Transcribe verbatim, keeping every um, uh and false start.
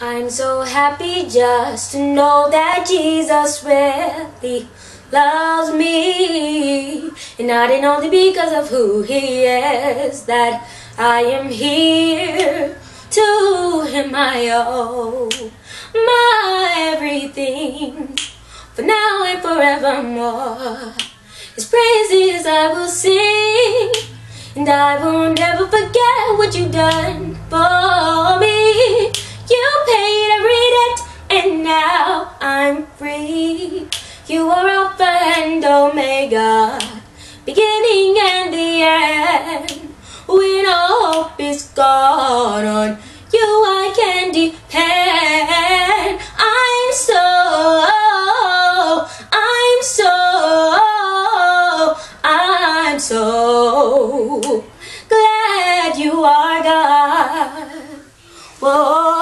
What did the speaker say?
I'm so happy just to know that Jesus really loves me, and not only because of who he is that I am here. To him I owe my everything, for now and forevermore. His praises I will sing, and I will never forget what you've done for me. You paid every debt, and now I'm free. You are Alpha and Omega, beginning and the end. When all hope is gone, on you I can depend. I'm so, I'm so, I'm so glad you are God. Whoa.